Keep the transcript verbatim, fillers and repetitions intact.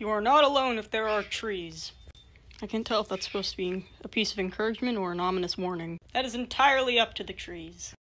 You are not alone if there are trees. I can't tell if that's supposed to be a piece of encouragement or an ominous warning. That is entirely up to the trees.